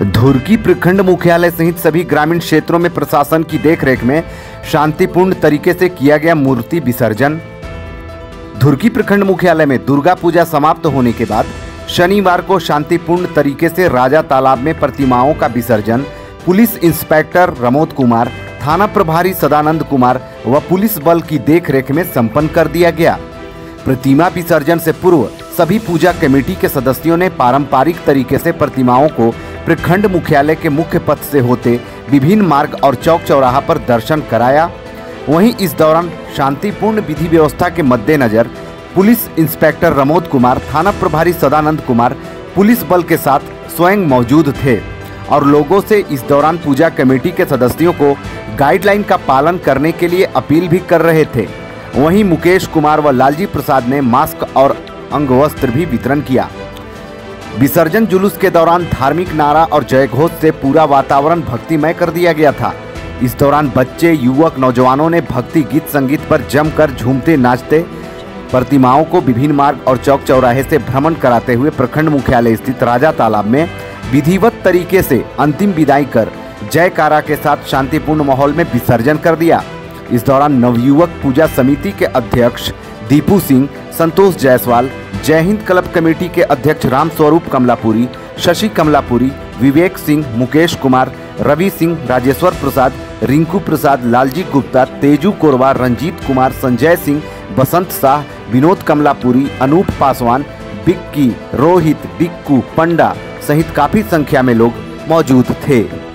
धुर्की प्रखंड मुख्यालय सहित सभी ग्रामीण क्षेत्रों में प्रशासन की देखरेख में शांतिपूर्ण तरीके से किया गया मूर्ति विसर्जन। धुर्की प्रखंड मुख्यालय में दुर्गा पूजा समाप्त होने के बाद शनिवार को शांतिपूर्ण तरीके से राजा तालाब में प्रतिमाओं का विसर्जन पुलिस इंस्पेक्टर रमोद कुमार, थाना प्रभारी सदानंद कुमार व पुलिस बल की देखरेख में संपन्न कर दिया गया। प्रतिमा विसर्जन से पूर्व सभी पूजा कमेटी के सदस्यों ने पारंपरिक तरीके से प्रतिमाओं को प्रखंड मुख्यालय के मुख्य पथ से होते विभिन्न मार्ग और चौक चौराहा पर दर्शन कराया। वहीं इस दौरान शांतिपूर्ण विधि व्यवस्था के मद्देनजर पुलिस इंस्पेक्टर रमोद कुमार, थाना प्रभारी सदानंद कुमार पुलिस बल के साथ स्वयं मौजूद थे और लोगों से इस दौरान पूजा कमेटी के सदस्यों को गाइडलाइन का पालन करने के लिए अपील भी कर रहे थे। वहीं मुकेश कुमार व लालजी प्रसाद ने मास्क और अंगवस्त्र भी वितरण किया। विसर्जन जुलूस के दौरान धार्मिक नारा और जयघोष से पूरा वातावरण भक्तिमय कर दिया गया था। इस दौरान बच्चे, युवक, नौजवानों ने भक्ति गीत संगीत पर जमकर झूमते नाचते प्रतिमाओं को विभिन्न मार्ग और चौक चौराहे से भ्रमण कराते हुए प्रखंड मुख्यालय स्थित राजा तालाब में विधिवत तरीके से अंतिम विदाई कर जयकारा के साथ शांतिपूर्ण माहौल में विसर्जन कर दिया। इस दौरान नवयुवक पूजा समिति के अध्यक्ष दीपू सिंह, संतोष जायसवाल, जय हिंद क्लब कमेटी के अध्यक्ष राम स्वरूप कमलापुरी, शशि कमलापुरी, विवेक सिंह, मुकेश कुमार, रवि सिंह, राजेश्वर प्रसाद, रिंकू प्रसाद, लालजी गुप्ता, तेजू कोरवा, रंजीत कुमार, संजय सिंह, बसंत शाह, विनोद कमलापुरी, अनूप पासवान, बिक्की, रोहित, डिक्कू, पंडा सहित काफी संख्या में लोग मौजूद थे।